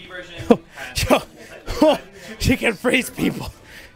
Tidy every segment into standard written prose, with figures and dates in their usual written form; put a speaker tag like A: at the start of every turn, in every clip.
A: version
B: she can freeze people.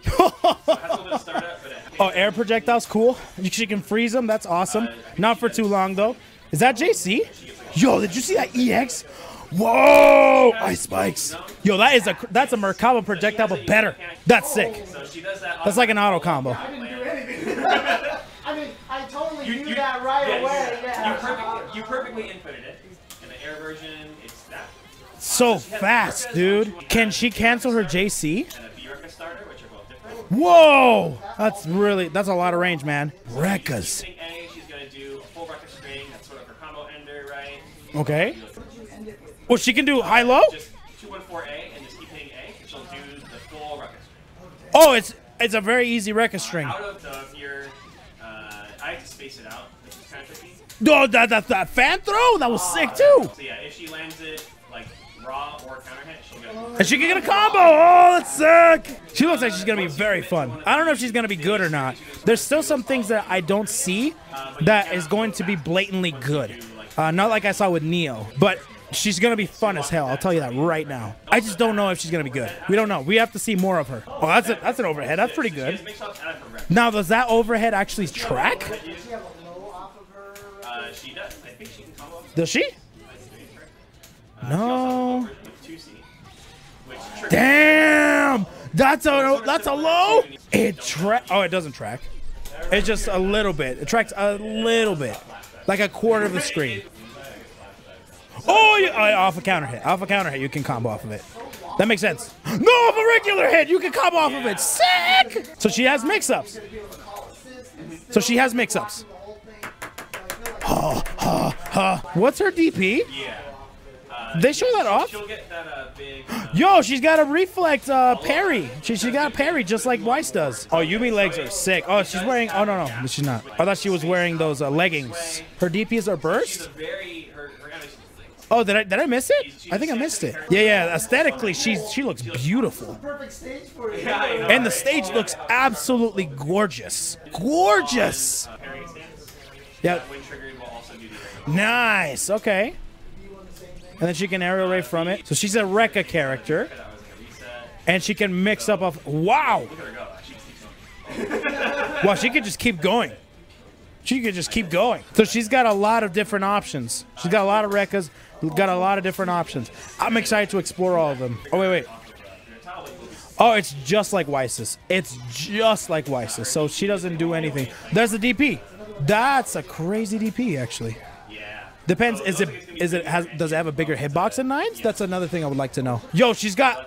B: Oh, air projectiles, cool. She can freeze them. That's awesome. Not for too long though. Is that JC? Yo, did you see that EX? Whoa! Ice spikes. Yo, that's a Merkaba projectile, but better. That's sick. That's like an auto combo.
C: I didn't do anything. I mean, I totally knew that right away. Yeah.
A: You perfectly inputted it. In the air version, it's that.
B: So fast, dude. Can she cancel her JC?
A: And a B-Recka starter, which are both different.
B: Whoa! That's a lot of range, man. Reckas.
A: She's gonna do a full Recka string. That's sort of her combo ender, right?
B: Okay. Well, she can do high-low?
A: Just 214A and just keep hitting A, and she'll do the full Recka string.
B: Oh, it's a very easy Recka string.
A: So if you're, I have to space it out, which is kind of tricky.
B: Oh, that fan throw? That was sick, too.
A: So yeah, if she lands it, like, raw or counter hit, she'll get
B: And she can get a combo. Oh, that's sick. She looks like she's going to be very fun. I don't know if she's going to be good or not. There's still some things that I don't see that is going to be blatantly good. Not like I saw with Neo, but she's going to be fun as hell. I'll tell you that right now. I just don't know if she's going to be good. We don't know. We have to see more of her. Oh, that's an overhead. That's pretty good. Now, does that overhead actually track?
A: She does. I think she can combo.
B: Does she? No.
A: Which
B: Damn! That's a low. It doesn't track. It's just a little bit. It tracks a little bit, like a quarter of the screen. Oh, yeah, off a counter hit. Off a counter hit, you can combo off of it. That makes sense. No, off a regular hit, you can combo off of it. Sick! So she has mix-ups. What's her DP?
A: Yeah.
B: They show that off?
A: She'll get that big.
B: Yo, she's got a reflect parry. She got a parry just like Weiss does. Oh, Yumi legs are sick. Oh, she's wearing. Oh no, she's not. I thought she was wearing those leggings. Her DPs are burst. Oh, did I miss it? I think I missed it. Yeah. Aesthetically, she looks beautiful. And the stage looks absolutely gorgeous. Gorgeous. Yeah. Nice. Okay. And then she can aerial ray from it. So she's a Recka character. And she can mix up of. Wow. Wow, she could just keep going. So she's got a lot of different options. She's got a lot of Rekkas. Got a lot of different options. I'm excited to explore all of them. Oh, wait. Oh, it's just like Weiss's. So she doesn't do anything. There's the DP. That's a crazy DP, actually. Depends. Does it have a bigger hitbox than 9s? That's another thing I would like to know. Yo, she's got.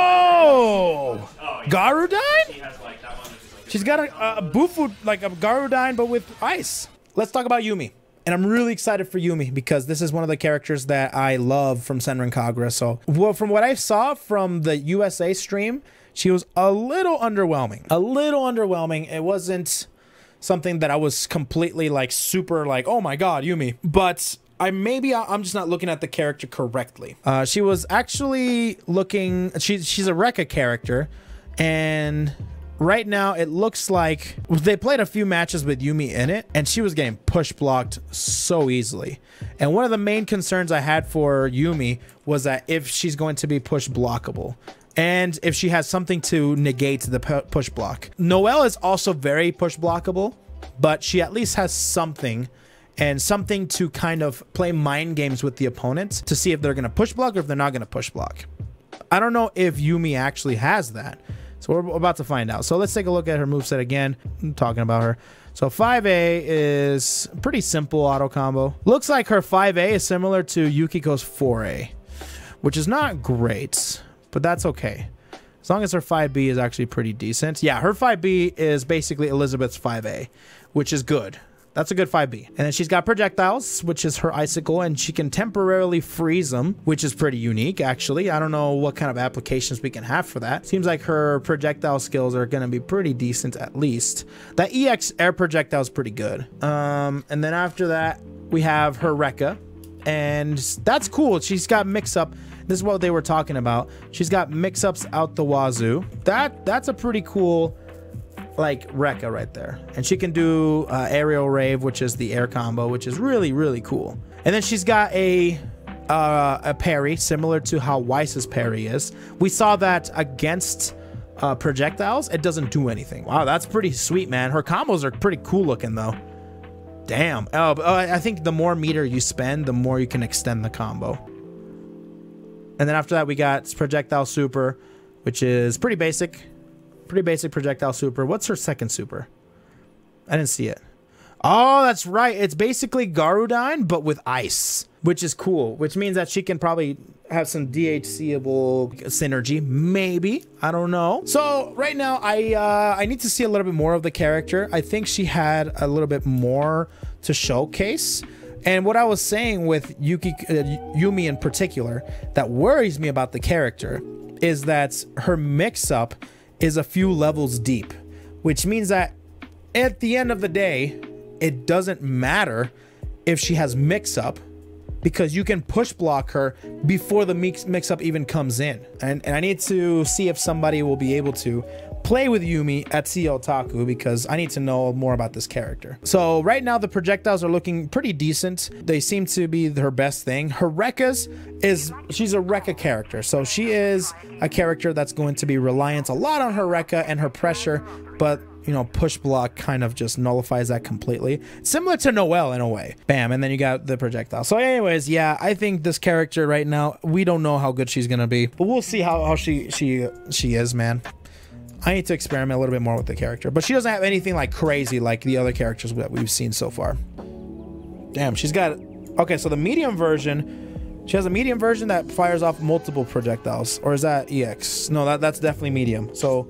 B: Oh, Garudine? She's got a Bufu, like a Garudine, but with ice. Let's talk about Yumi. And I'm really excited for Yumi because this is one of the characters that I love from Senran Kagura. So, well, from what I saw from the USA stream, she was a little underwhelming. It wasn't something that I was completely like super like, oh my god, Yumi. But I'm just not looking at the character correctly. She was actually looking. She's a Recka character, and right now it looks like they played a few matches with Yumi in it, and she was getting push blocked so easily. And one of the main concerns I had for Yumi was that if she's going to be push blockable, and if she has something to negate the push block. Noelle is also very push blockable, but she at least has something, and something to kind of play mind games with the opponent to see if they're going to push block or if they're not going to push block. I don't know if Yumi actually has that. So we're about to find out. So let's take a look at her moveset again. I'm talking about her. So 5A is pretty simple auto combo. Looks like her 5A is similar to Yukiko's 4A, which is not great, but that's okay. As long as her 5B is actually pretty decent. Yeah, her 5B is basically Elizabeth's 5A, which is good. That's a good 5B. And then she's got projectiles, which is her icicle, and she can temporarily freeze them, which is pretty unique, actually. I don't know what kind of applications we can have for that. Seems like her projectile skills are going to be pretty decent, at least. That EX air projectile is pretty good. And then after that, we have her Recka, and that's cool. She's got mix-up. This is what they were talking about. She's got mix-ups out the wazoo. That's a pretty cool, like, Recka right there. And she can do aerial rave, which is the air combo, which is really, really cool. And then she's got a a parry similar to how Weiss's parry is. We saw that against projectiles, it doesn't do anything. Wow, that's pretty sweet, man. Her combos are pretty cool looking, though. Damn. I think the more meter you spend, the more you can extend the combo. And then after that, we got projectile super, which is pretty basic. Pretty basic projectile super. What's her second super? I didn't see it. Oh, that's right. It's basically Garudine, but with ice, which is cool, which means that she can probably have some DHCable synergy. Maybe. I don't know. So right now, I need to see a little bit more of the character. I think she had a little bit more to showcase. And what I was saying with Yumi in particular, that worries me about the character, is that her mix-up is a few levels deep, which means that at the end of the day, it doesn't matter if she has mix-up, because you can push block her before the mix-up even comes in. And I need to see if somebody will be able to play with Yumi at CL Otaku, because I need to know more about this character. So right now the projectiles are looking pretty decent. They seem to be her best thing. Her reckas she's a recca character. So she is a character that's going to be reliant a lot on her recca and her pressure, but you know, push block kind of just nullifies that completely. Similar to Noelle in a way. Bam, and then you got the projectile. So anyways, yeah, I think this character right now, we don't know how good she's gonna be, but we'll see how she is, man. I need to experiment a little bit more with the character, but she doesn't have anything like crazy like the other characters that we've seen so far. Damn, she's got, okay, so the medium version, she has a medium version that fires off multiple projectiles, or is that EX? No, that's definitely medium. So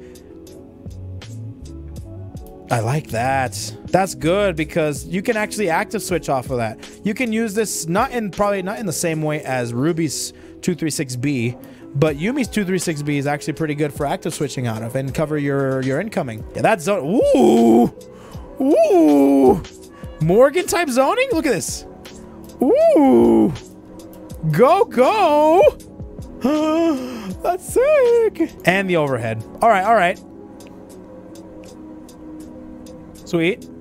B: I like that. That's good, because you can actually active switch off of that. You can use this probably not in the same way as Ruby's 236B, but Yumi's 236B is actually pretty good for active switching out of and cover your incoming. Yeah, that's zone. Ooh, Morgan type zoning. Look at this. Ooh, go. That's sick. And the overhead. All right. Sweet.